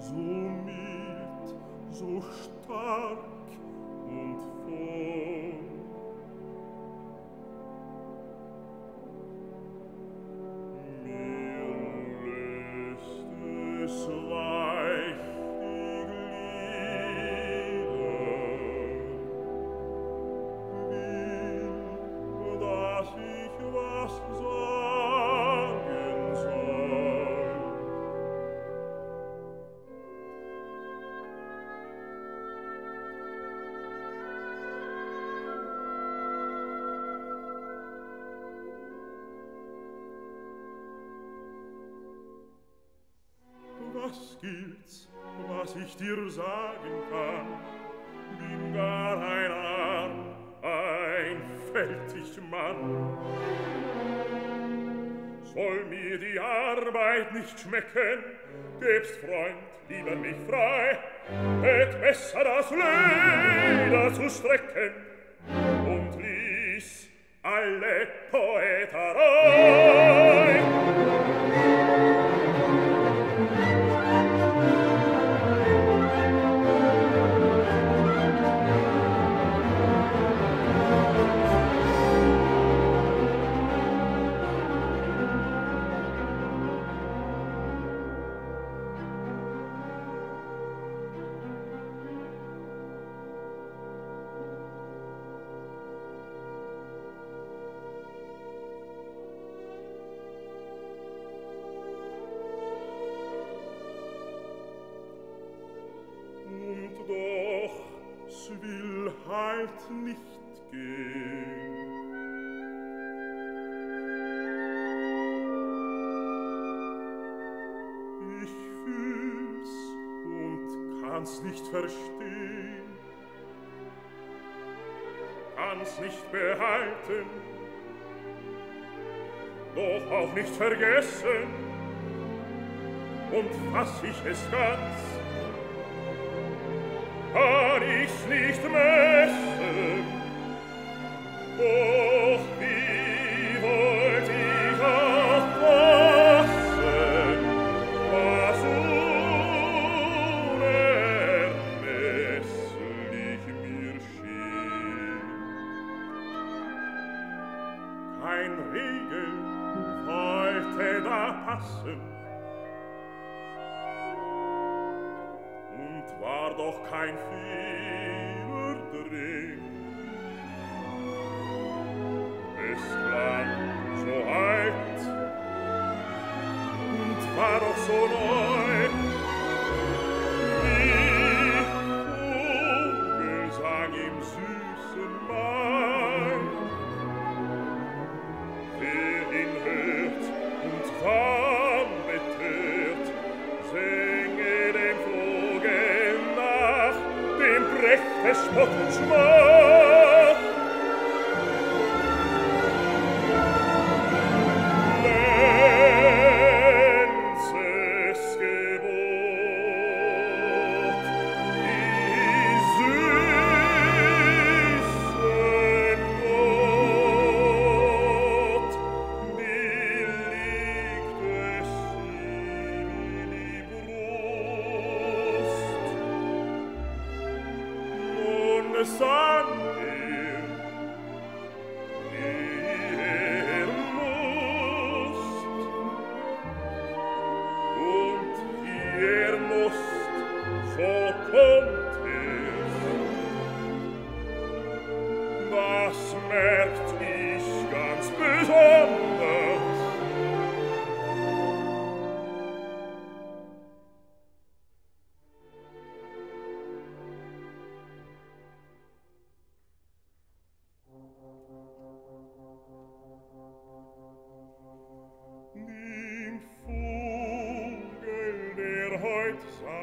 so mild, so stark und froh. Mir lässt es weich die Glieder, will, dass ich was sagen soll. Was gilt's, was ich dir sagen kann? Bin gar ein Arm, ein fältig Mann. Soll mir die Arbeit nicht schmecken, gäb's Freund lieber mich frei, hätt besser das Leder zu strecken und ließ alle Poeterei. Und doch, es will halt nicht gehen. Ich fühl's und kann's nicht verstehen, kann's nicht behalten, doch auch nicht vergessen, und fass ich es ganz, kann ich's nicht messen, doch wie wollt ich auch fassen, was unermesslich mir schien. Kein Regen wollte da passen, war doch kein Fehler drin. Es klang so alt und war doch so neu, wie Vogelsang im süßen Mai. Wer ihn hört und warm betört, singe dem Vogel nach, dem brecht es Spott und Schmach. Lenzes Gebot, die süßen Not, billigt es ihm in die Brust. Nun sang er musst, und wie musst, so kommt es. Das merkt ich ganz besonders. Den Vogel, der heut sang,